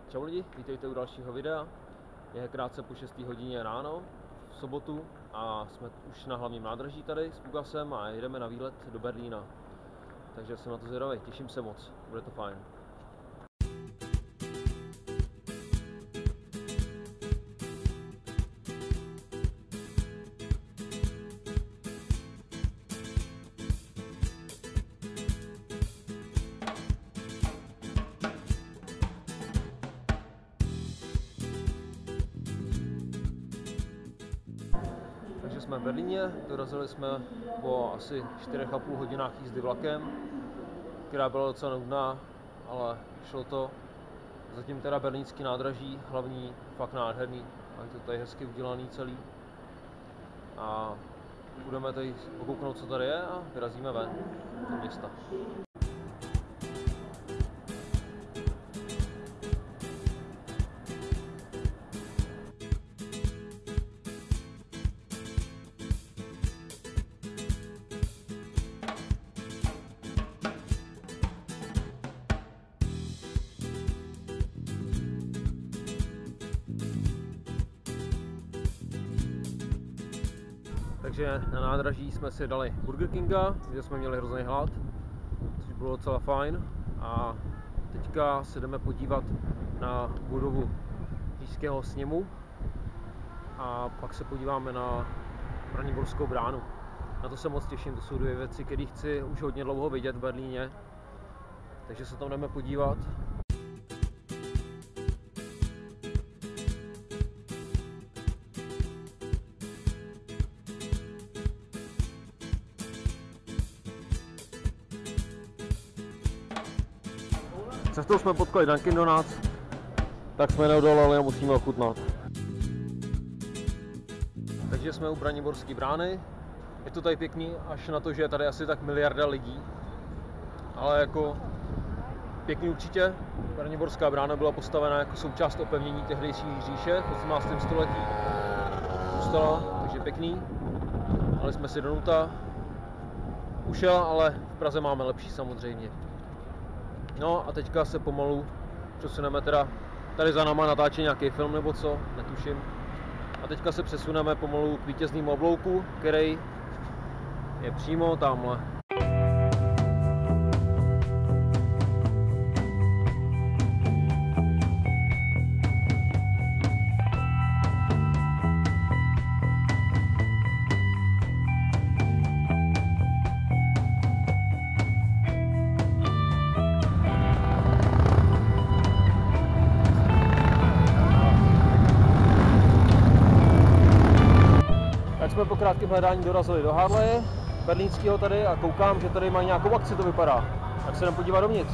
Čau lidi, vítejte u dalšího videa. Je krátce po 6. hodině ráno v sobotu a jsme už na hlavním nádraží tady s Fugasem a jedeme na výlet do Berlína. Takže jsem na to zvědavý, těším se moc, bude to fajn. Takže jsme v Berlíně, dorazili jsme po asi 4,5 hodinách jízdy vlakem, která byla docela nudná, ale šlo to. Zatím teda berlínský nádraží, hlavní, fakt nádherný, a je to tady hezky udělaný celý. A budeme tady pokouknout, co tady je a vyrazíme ven do města. Takže na nádraží jsme si dali Burger Kinga, kde jsme měli hrozný hlad, což bylo docela fajn. A teďka se jdeme podívat na budovu Říšského sněmu a pak se podíváme na Braniborskou bránu. Na to se moc těším, to jsou dvě věci, které chci už hodně dlouho vidět v Berlíně, takže se tam jdeme podívat. Cestou jsme potkali Dunkin Donuts, tak jsme neodolali a musíme ochutnat. Takže jsme u Braniborské brány. Je to tady pěkný, až na to, že je tady asi tak miliarda lidí. Ale jako pěkný určitě. Braniborská brána byla postavena jako součást opevnění tehdejší říše v 18. století. Zůstala, takže pěkný. Ale jsme si donuta. Ušel, ale v Praze máme lepší samozřejmě. No a teďka se pomalu přesuneme teda, tady za náma natáčí nějaký film nebo co, netuším. A teďka se přesuneme pomalu k vítěznému oblouku, který je přímo tamhle. Jsme po krátkém hledání dorazili do Harleje berlínského tady a koukám, že tady mají nějakou akci, to vypadá. Tak se jdem podívat dovnitř.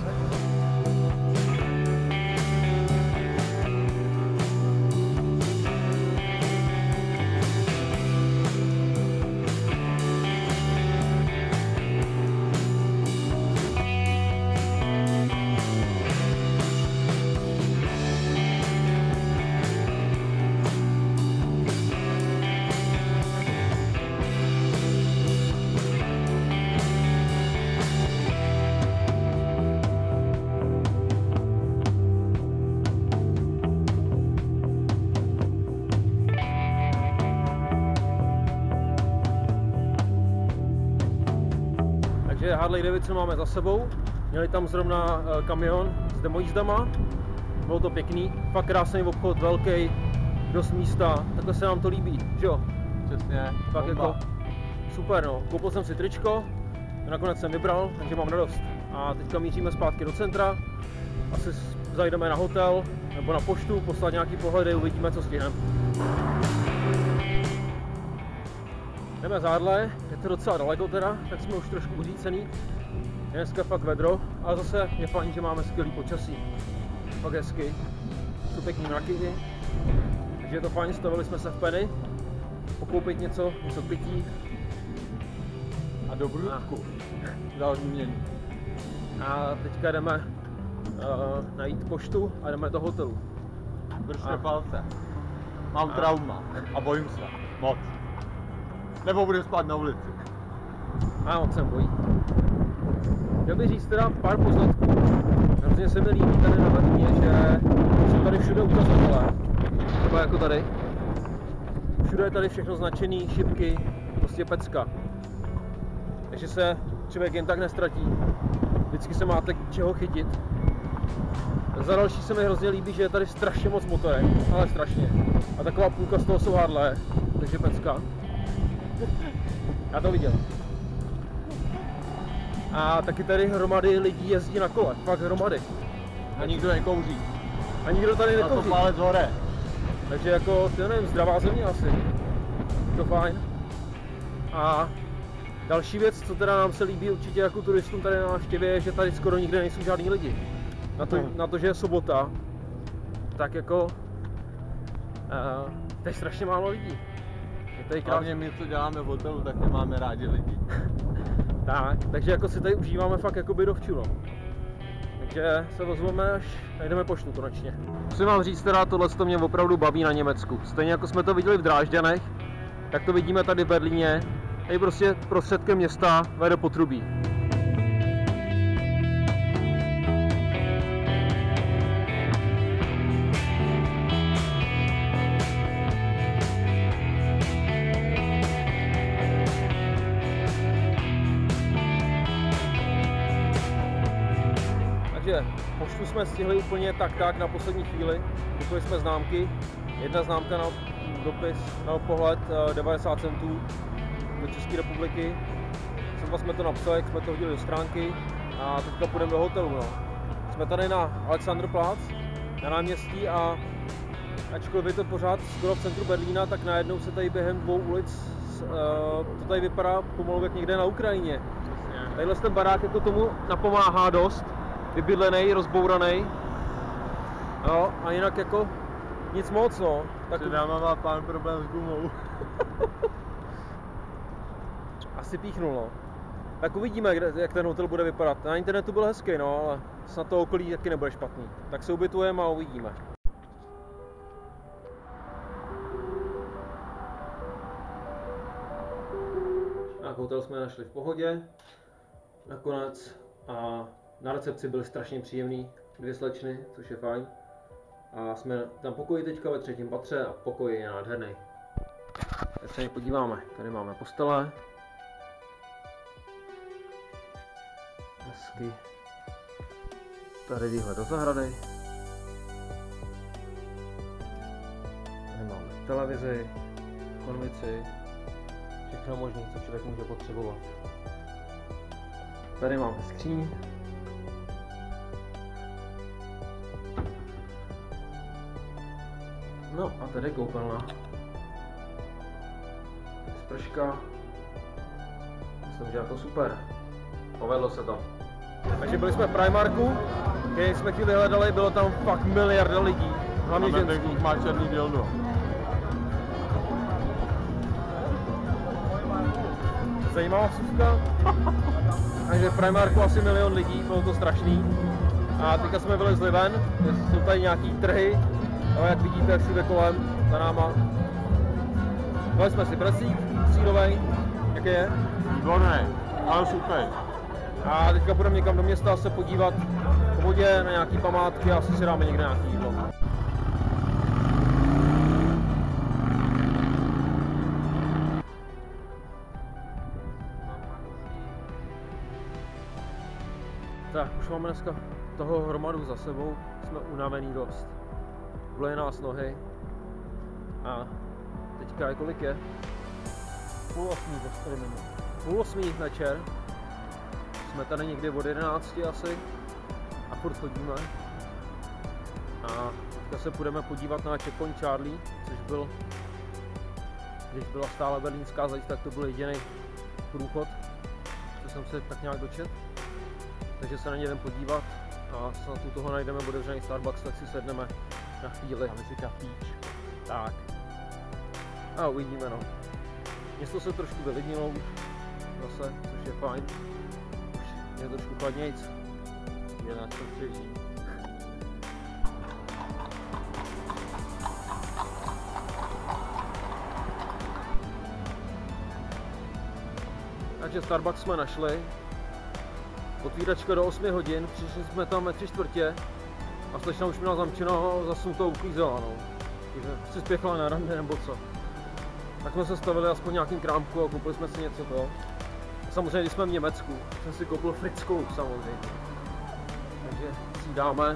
Harley Davidson máme za sebou, měli tam zrovna kamion s demojízdama, bylo to pěkný, fakt krásný obchod, velký, dost místa, takhle se nám to líbí, že jo? Přesně, fakt jako super no, koupil jsem si tričko, nakonec jsem vybral, takže mám radost. A teďka míříme zpátky do centra, asi zajdeme na hotel nebo na poštu, poslat nějaký pohledy, uvidíme, co stihneme. Jdeme z Harle, je to docela daleko teda, tak jsme už trošku uřícený. Je dneska fakt vedro, ale zase je fajn, že máme skvělý počasí. Fakt hezky, jsou pěkný mraky. Takže je to fajn, stavili jsme se v Penny, pokoupit něco pití. A dobrůdku za odměnu. A teďka jdeme najít poštu a jdeme do hotelu. Držte palce. Mám trauma a bojím se. Moc. Nebo budu spát na ulici. A moc jsem bojí. Chtěl bych říct teda pár poznatků. Hrozně se mi líbí tady na Berlíně, že jsou tady všude ukazatele, třeba jako tady. Všude je tady všechno značený, šipky, prostě pecka. Takže se člověk jen tak nestratí. Vždycky se máte čeho chytit. Za další se mi hrozně líbí, že je tady strašně moc motorek, ale strašně. A taková půlka z toho jsou Harley, takže pecka. Já to viděl. A taky tady hromady lidí jezdí na kole, fakt hromady. A nikdo nekouří. A nikdo tady nekouří. Na to palec hore. Takže jako, ty nevím, zdravá země asi. To fajn. A další věc, co teda nám se líbí určitě jako turistům tady na návštěvě, je, že tady skoro nikde nejsou žádní lidi. Na to, že je sobota, tak jako to je strašně málo lidí. Hlavně my, co děláme v hotelu, tak nemáme rádi lidi. Tak, takže jako si tady užíváme fakt jakoby do vču, no. Takže se ozveme, až najdeme poštu konečně. Musím vám říct teda, tohle to mě opravdu baví na Německu. Stejně jako jsme to viděli v Drážďanech, tak to vidíme tady v Berlíně. Tady prostě prostředkem města vede potrubí. Takže poštu jsme stihli úplně tak na poslední chvíli. Koupili jsme známky. Jedna známka na dopis, na pohled 90 centů do České republiky. Sotva jsme to napsali, jak jsme to hodili do schránky a teďka půjdeme do hotelu. No. Jsme tady na Alexanderplatz, na náměstí a ačkoliv je to pořád skoro v centru Berlína, tak najednou se tady během 2 ulic to tady vypadá pomalu jak někde na Ukrajině. Tadyhle ten barák jako tomu napomáhá dost. Vybydlený, rozbouraný. No a jinak jako nic moc, no. Tak dáma má pán problém s gumou. Asi píchnul, no. Tak uvidíme, jak ten hotel bude vypadat. Na internetu byl hezký, no, ale snad to okolí taky nebude špatný. Tak se ubytujeme a uvidíme. Tak hotel jsme našli v pohodě. Nakonec a na recepci byly strašně příjemný 2 slečny, což je fajn. A jsme tam pokoji teďka ve 3. patře a pokoj je nádherný. Tak se podíváme, tady máme postele. Hezky. Tady výhled do zahrady. Tady máme televizi, konvici, všechno možné, co člověk může potřebovat. Tady máme skříň. No a tady je koupelna. Sprška. Myslím, že jako super. Povedlo se to. Takže byli jsme v Primarku, když jsme chvíli hledali, bylo tam fakt miliarda lidí. Hlavně ženských. Má černý dildo. Zajímavá vsuvka. Takže v Primarku asi 1 000 000 lidí, bylo to strašný. A teďka jsme vylezli ven, jsou tady nějaký trhy. No, jak vidíte, všude kolem, za náma. Dali jsme si precík, sírovej, jaký je? Výborný, ale super. A teďka půjdeme někam do města se podívat po vodě na nějaký památky a asi si dáme někde nějaký jídlo. Tak, už máme dneska toho hromadu za sebou, jsme unavený dost. Bolejí nás nohy a teďka je kolik je? 7:30 minut. 7:30 večer. Jsme tady někdy od 11 asi a furt chodíme. A teďka se půjdeme podívat na Checkpoint Charlie, což byl, když byla stále berlínská zeď, tak to byl jediný průchod, co jsem se tak nějak dočet. Takže se na ně jdem podívat a snad u toho najdeme otevřený Starbucks, tak si sedneme na chvíli. Dáme si kafíč. Tak. A uvidíme, no. Město se trošku vylidnilo už zase, což je fajn. Už je trošku chladnějc. Je nás to střeží. Takže Starbucks jsme našli. Otvíračka do 8 hodin, přišli jsme tam ve 3/4 a slečna už měla zamčeno a zasunutou uklízela, no. Takže si spěchala na rande nebo co. Tak jsme se stavili aspoň nějakým krámku a koupili jsme si něco to. Samozřejmě, když jsme v Německu, jsem si koupil frickou samozřejmě. Takže si dáme.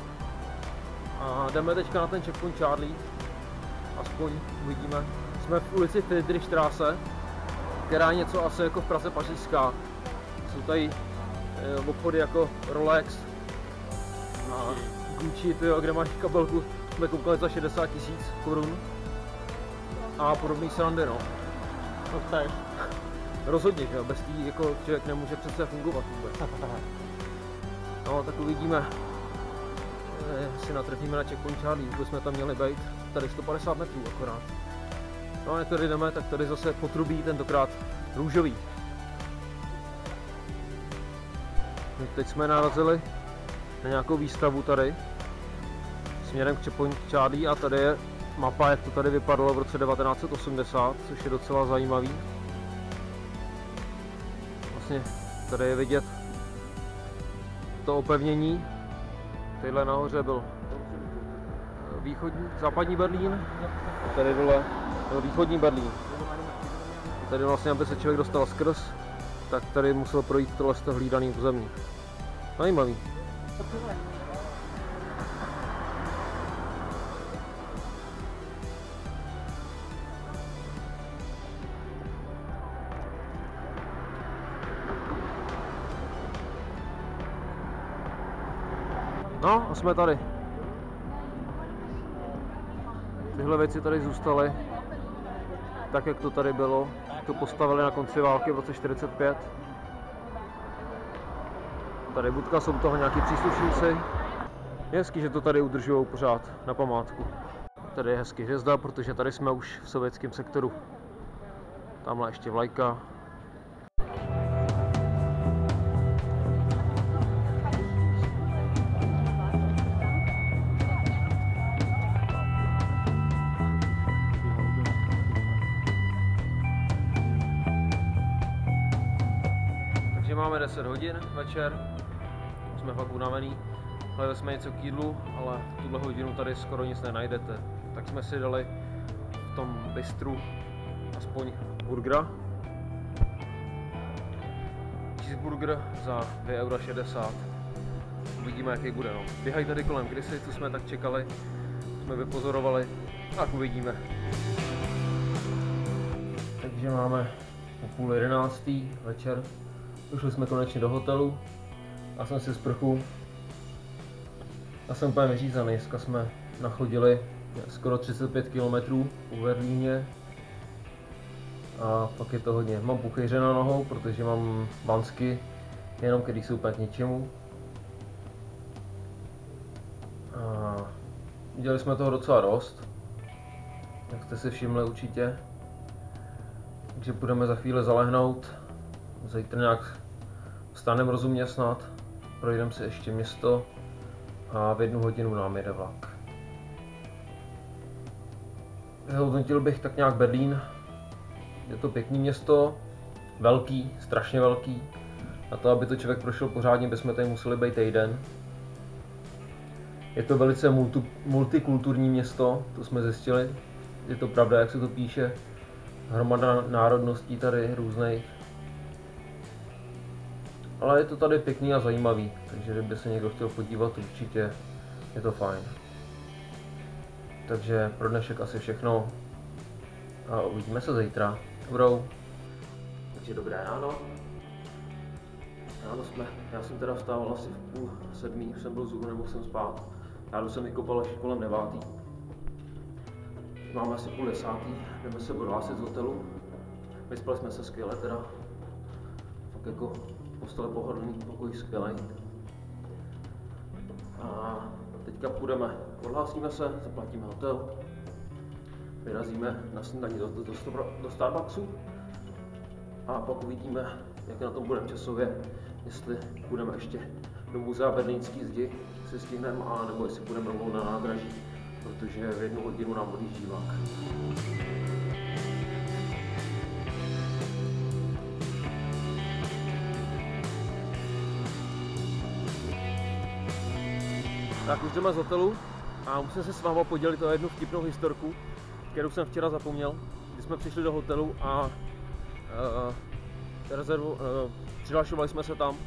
A jdeme teďka na ten checkpoint Charlie. Aspoň uvidíme. Jsme v ulici Friedrichstraße, která je něco asi jako v Praze pařížská. Jsou tady obchody jako Rolex a Gucci, kde máš kabelku, jsme koupili za 60 000 korun. A podobný srandy, no. To chceš? Rozhodně, že bez tý jako člověk nemůže přece fungovat vůbec. No, tak uvidíme. Si natrefíme na checkpoint Charlie, už jsme tam měli být. Tady 150 metrů akorát. No a jak tady jdeme, tak tady zase potrubí, tentokrát růžový. Teď jsme narazili na nějakou výstavu tady směrem k checkpoint Charlie a tady je mapa, jak to tady vypadalo v roce 1980, což je docela zajímavý. Vlastně tady je vidět to opevnění. Tadyhle nahoře byl západní Berlín, a tady dole byl východní Berlín. Tady vlastně, aby se člověk dostal skrz, tak tady musel projít tohle hlídaný území. Zajímavý. No a jsme tady. Tyhle věci tady zůstaly tak, jak to tady bylo. To postavili na konci války v roce 1945. Tady budka, jsou toho nějaký příslušníci. Je hezký, že to tady udržují pořád na památku. Tady je hezký hvězda, protože tady jsme už v sovětském sektoru. Tamhle ještě vlajka. Máme 10 hodin večer, jsme fakt unavený, hledali jsme něco k jídlu, ale v tuhle hodinu tady skoro nic nenajdete. Tak jsme si dali v tom bistru aspoň burgera. Cheeseburger za 2,60 €. Uvidíme, jaký bude. No. Běhají tady kolem kdysi, co jsme tak čekali, jsme vypozorovali, tak uvidíme. Takže máme o 10:30 večer. Došli jsme konečně do hotelu a jsem si sprchu a jsem úplně vyřízený. Dneska jsme nachodili skoro 35 km u Berlíně a pak je to hodně. Mám puchejře na nohou, protože mám vansky, jenom který jsou úplně k ničemu. A udělali jsme toho docela dost, jak jste si všimli určitě. Takže budeme za chvíli zalehnout. Zítra nějak vstaneme rozumně snad, projdeme si ještě město a v 1 hodinu nám jede vlak. Hodnotil bych tak nějak Berlín. Je to pěkný město, velký, strašně velký. Na to, aby to člověk prošel pořádně, bychom tady museli být týden. Je to velice multikulturní město, to jsme zjistili. Je to pravda, jak se to píše. Hromada národností tady různých. Ale je to tady pěkný a zajímavý, takže kdyby se někdo chtěl podívat, určitě je to fajn. Takže pro dnešek asi všechno a uvidíme se zítra. Dobrou. Takže dobré ráno. Já jsem teda vstával asi v 6:30, už jsem byl zubů, nemohl jsem spát. Rádu jsem vykopal až kolem 9. Máme asi 9:30, jdeme se odhlásit z hotelu. Vyspali jsme se skvěle teda. Fakt jako postel pohodlný, pokoj skvělý. A teďka půjdeme, odhlásíme se, zaplatíme hotel, vyrazíme na snídaní do Starbucksu a pak uvidíme, jak na tom budeme časově, jestli půjdeme ještě do muzea Berlínský zdi, si stihneme, a nebo jestli půjdeme rovnou na nádraží, protože v 1 hodinu nám odjíždí vlak. Tak už jdeme z hotelu a musím se s váma podělit o jednu vtipnou historku, kterou jsem včera zapomněl, když jsme přišli do hotelu a přihlašovali jsme se tam.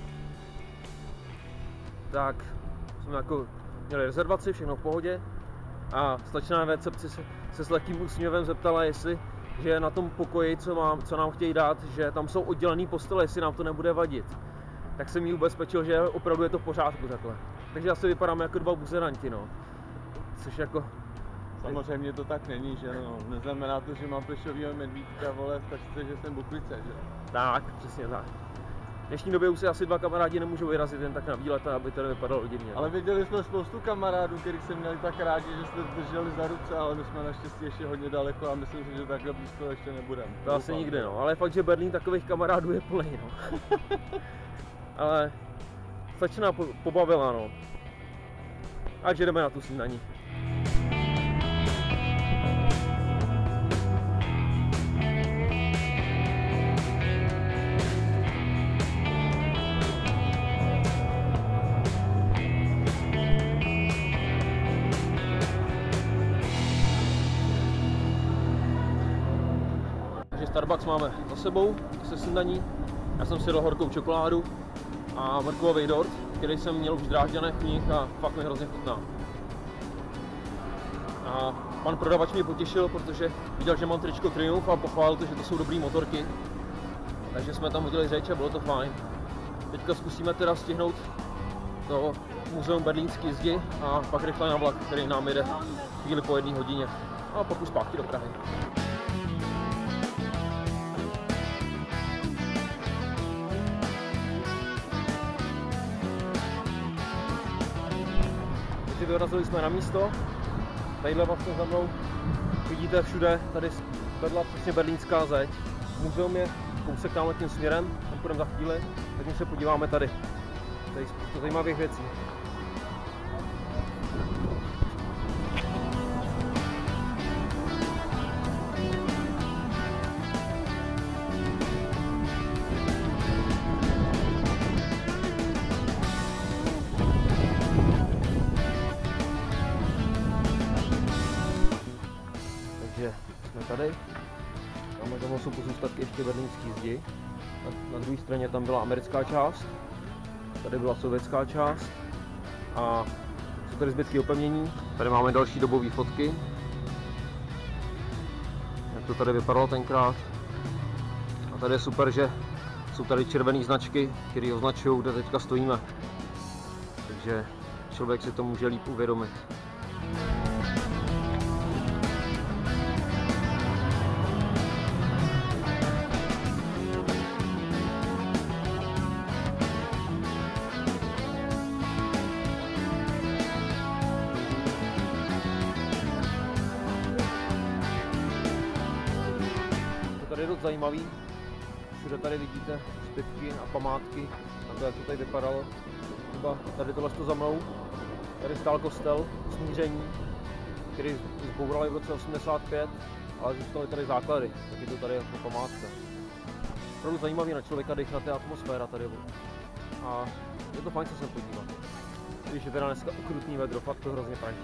Tak jsme jako měli rezervaci, všechno v pohodě a slečna na recepci se s lehkým úsměvem zeptala, jestli že na tom pokoji, co nám chtějí dát, že tam jsou oddělený postele, jestli nám to nebude vadit. Tak jsem jí ubezpečil, že opravdu je to v pořádku takhle. Takže asi vypadáme jako dva buzeranti, no. Což jako... Samozřejmě to tak není, že no. Neznamená to, že mám plešovýho medvídka, vole, stačí, že jsem buklice, že? Tak, přesně tak. V dnešní době už si asi dva kamarádi nemůžou vyrazit jen tak na výlet, aby to nevypadalo divně. Ale viděli jsme spoustu kamarádů, kterých jsme měli tak rádi, že jsme drželi za ruce, ale my jsme naštěstí ještě hodně daleko a myslím si, že takhle blízko ještě nebudeme. To asi nikdy, no. Ale fakt, že Berlín takových kamarádů je plný, no. Ale slečna pobavila, no. Ať jdeme na tu snídaní. Starbucks máme za sebou se snídaní. Já jsem si dal horkou čokoládu a mrkvový dort, který jsem měl už v Drážďanech v nich a fakt mi hrozně chutná. A pan prodavač mě potěšil, protože viděl, že mám tričko Triumph a pochválil to, že to jsou dobrý motorky. Takže jsme tam udělali řeč a bylo to fajn. Teďka zkusíme teda stihnout to muzeum berlínský zdi a pak rychle na vlak, který nám jede chvíli po 1 hodině. A pak už zpátky do Prahy. Dorazili jsme na místo, tadyhle vlastně za mnou vidíte všude, tady vedla přesně berlínská zeď. Muzeum je kousek tamhle tím směrem, tam půjdeme za chvíli, tak se podíváme tady. Tady je spousta zajímavých věcí. Jsme tady, tam jsou pozůstatky ještě berlínský zdi. Na druhé straně tam byla americká část, tady byla sovětská část a jsou tady zbytky opevnění. Tady máme další dobové fotky, jak to tady vypadalo tenkrát. A tady je super, že jsou tady červené značky, které označují, kde teďka stojíme. Takže člověk si to může líp uvědomit. Tady je dost zajímavý, všude tady vidíte zbytky a památky na to, jak to tady vypadalo. Třeba tady tohle za mnou, tady stál kostel Smíření, který zbourali v roce 85, ale zůstaly tady základy, tak je to tady jako památka. Opravdu zajímavý na člověka dýchat, je atmosféra tady. A je to fajn se sem podívat. Když je teda dneska ukrutný vedro, fakt to hrozně praží.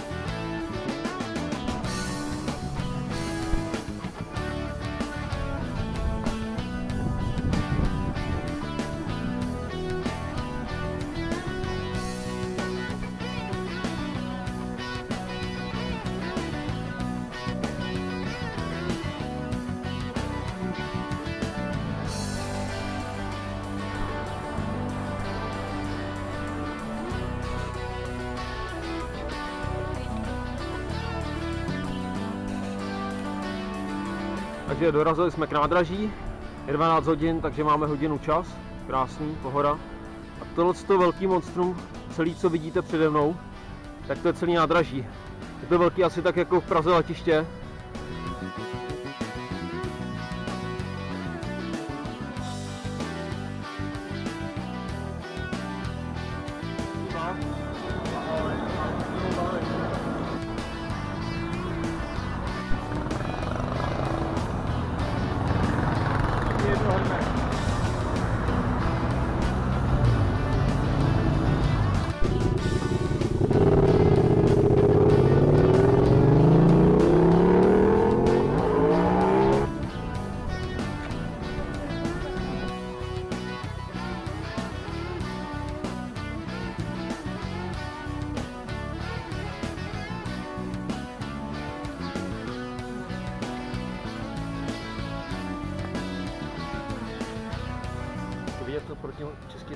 Takže dorazili jsme k nádraží, je 12 hodin, takže máme hodinu čas, krásný, pohoda. A tohle velký monstrum, celý co vidíte přede mnou, tak to je celý nádraží. Je to velký asi tak jako v Praze letiště.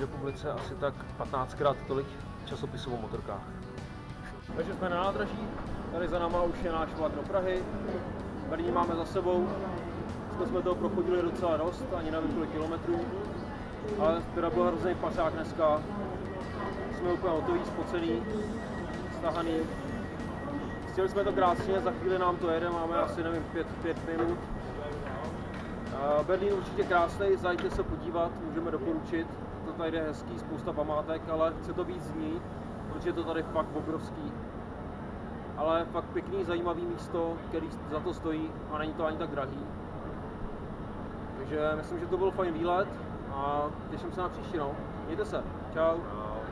republice asi tak 15krát tolik časopisů o motorkách. Takže jsme na nádraží, tady za náma už je náš vlak do Prahy. Berlín máme za sebou, jsme toho prochodili docela dost, ani nevím kolik kilometrů. Ale teda byl hrozný pařák dneska. Jsme úplně hotový, spocený, stahaný. Chtěli jsme to krásně, za chvíli nám to jede, máme asi nevím 5 minut. Berlín určitě krásný, zajďte se podívat, můžeme doporučit. To tady jde hezký, spousta památek, ale chce to víc dní, protože je to tady fakt obrovský. Ale fakt pěkný, zajímavý místo, který za to stojí a není to ani tak drahý. Takže myslím, že to byl fajn výlet a těším se na příště, no. Mějte se, čau.